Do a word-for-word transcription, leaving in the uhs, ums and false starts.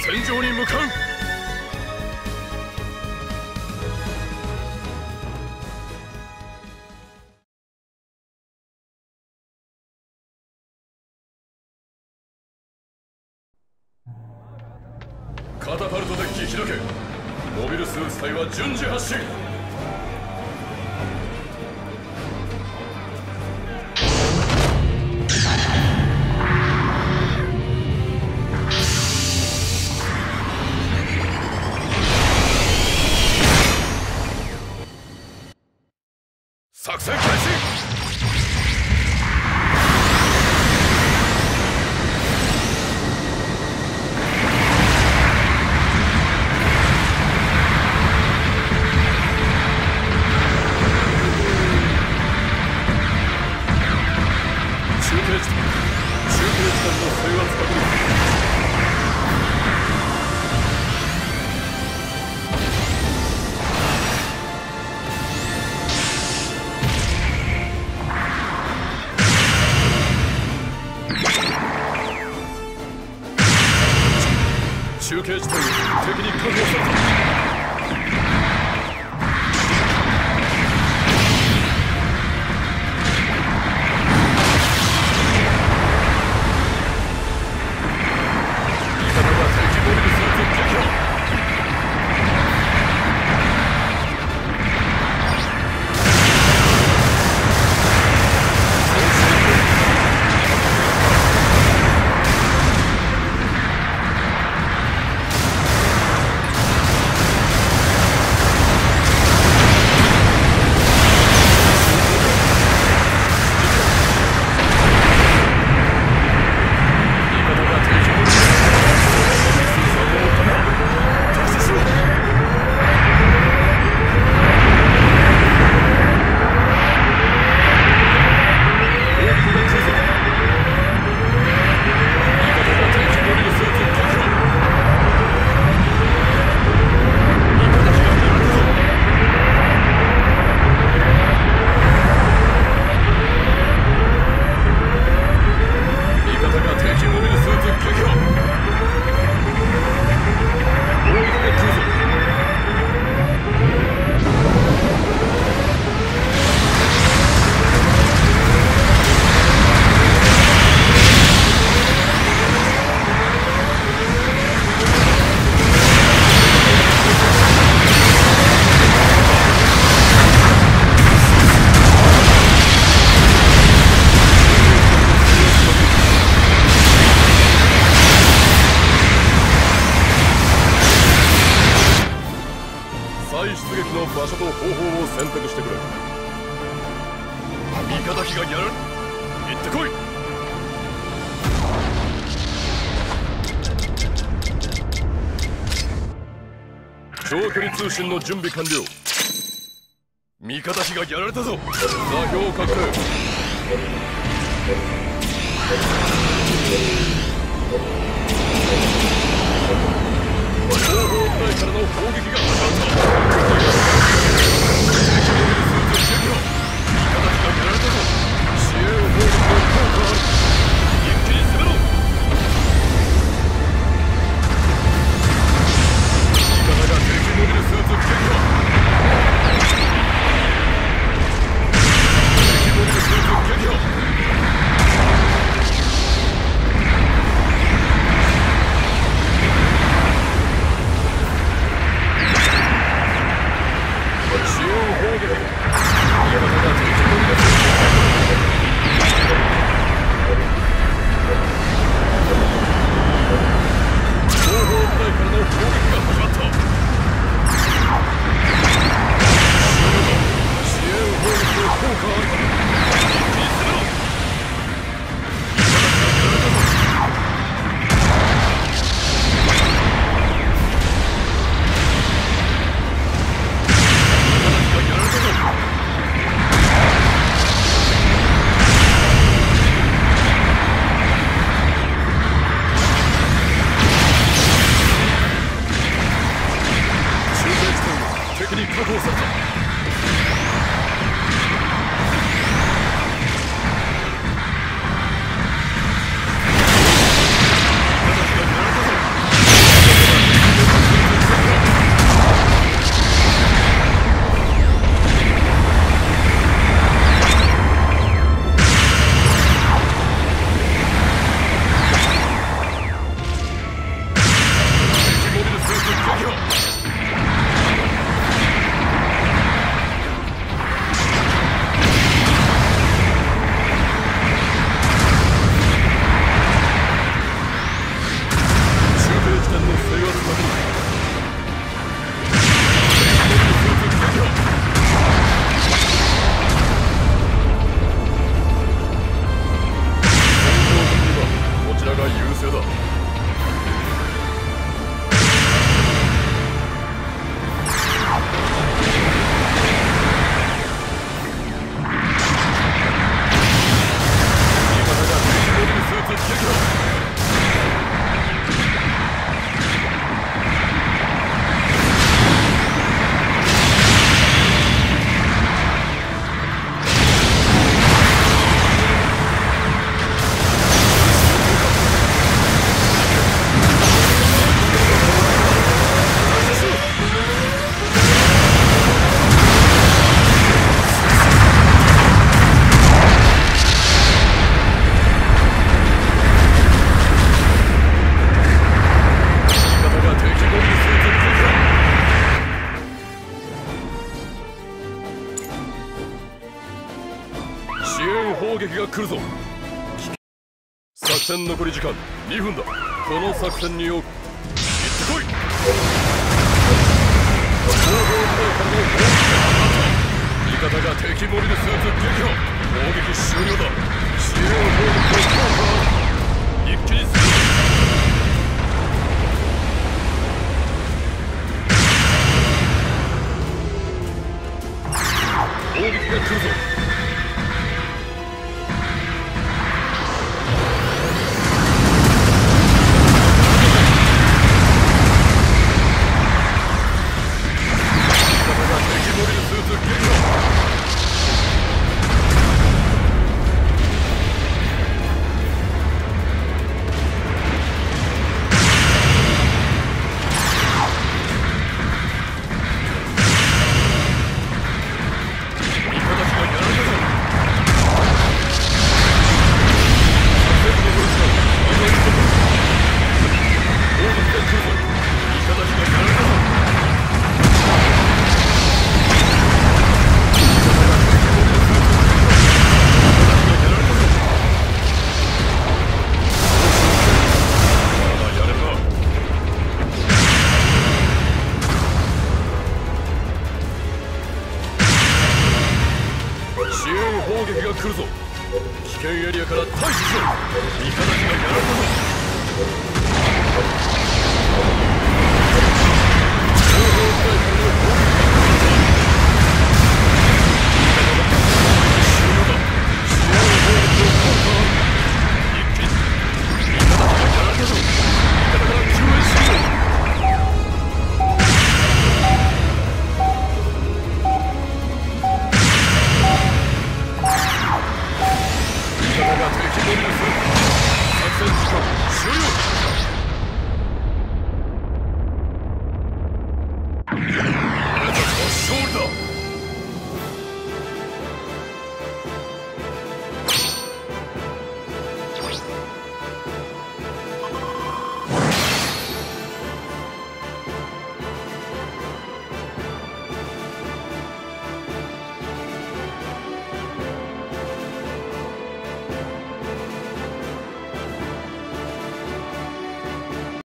戦場に向かう。カタパルトデッキ開け。モビルスーツ隊は順次発進。作戦開始。中継地点を敵に確保された。出撃の場所と方法を選択してくれ。味方機がやる。行ってこい。長距離通信の準備完了。味方機がやられたぞ。座標確定。後方部隊からの砲撃が始まった。敵モビルスーツ撃破。味方機がやられたぞ。支援砲撃の効果ある。一気に攻めろ。味方が敵モビルスーツ撃破。敵モビルスーツ撃破。敵制圧確認。こちらが優勢だ。支援砲撃が来るぞ。作戦残り時間にふんだ。この作戦によ行ってこい。味方が敵モビルスーツ撃破。砲撃終了だ。支援砲撃の効果一気にする。